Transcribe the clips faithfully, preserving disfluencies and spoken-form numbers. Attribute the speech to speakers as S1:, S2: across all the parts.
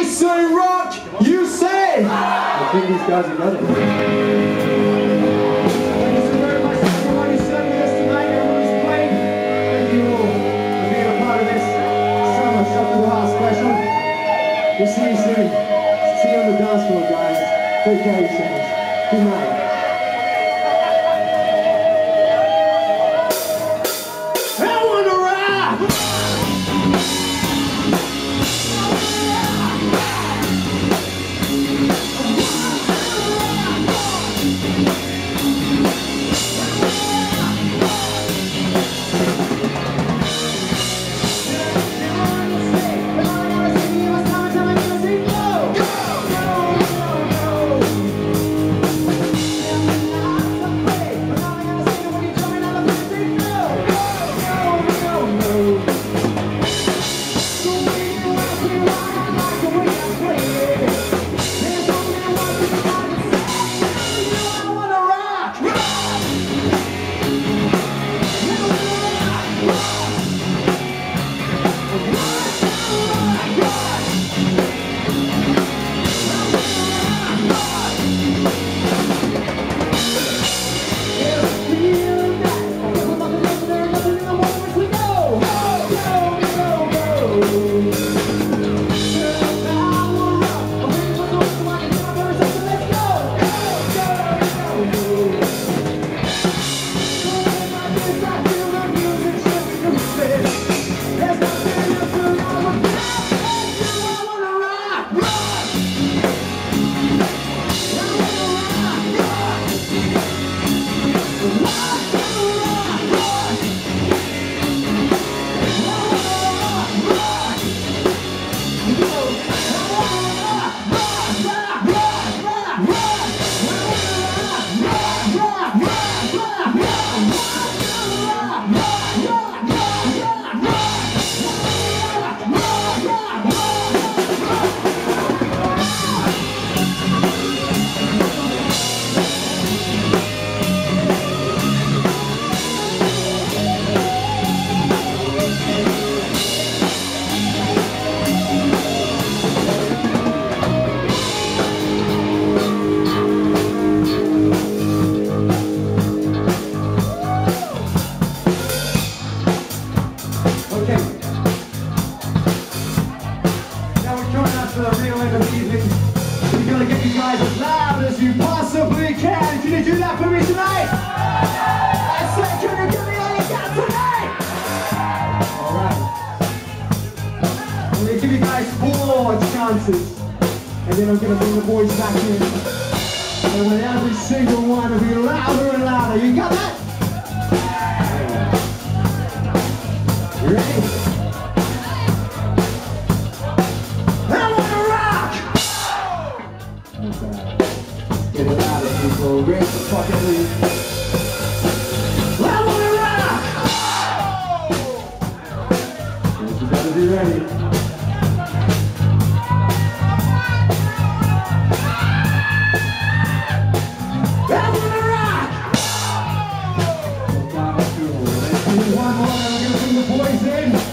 S1: say rock, you say!
S2: I think these guys are got it.
S1: Thank you so very much for everyone who served with us tonight, everyone who's played. Thank you all for being a part of this summer Shot to the Heart special. We'll see you soon. See you on the dance floor, guys. Take care of yourselves. Good night. And then I'm going to bring the boys back in. And then every single one will be louder and louder. You got that? You ready? I wanna rock! Let's get it louder, people. Raise the fucking lead. I wanna rock! You better be ready. One more, and I'm gonna bring the boys in.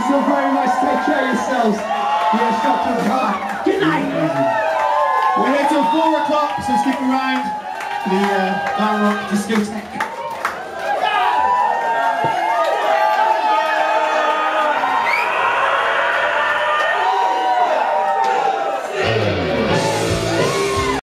S1: so very much. Take care of yourselves. You're shot to the heart. Good night.
S3: We're here till four o'clock, so stick around for the uh, glam rock discotheque.